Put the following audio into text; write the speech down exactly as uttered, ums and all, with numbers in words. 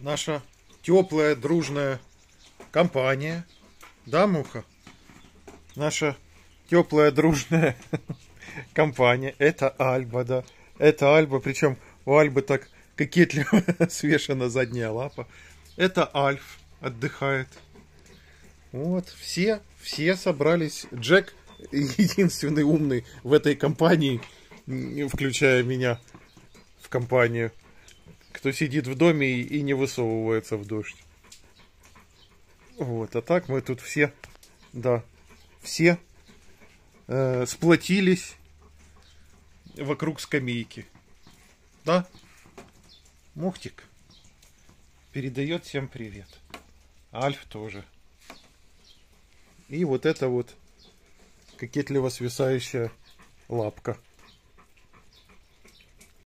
наша теплая, дружная компания. Да, Муха? Наша теплая, дружная компания. Это Альба, да. Это Альба, причем у Альбы так кокетливо свешена задняя лапа. Это Альф отдыхает. Вот, все, все собрались. Джек единственный умный в этой компании, включая меня в компанию, кто сидит в доме и, и не высовывается в дождь. Вот, а так мы тут все, да, все э, сплотились вокруг скамейки. Да? Мухтик передает всем привет. Альф тоже. И вот это вот кокетливо свисающая лапка.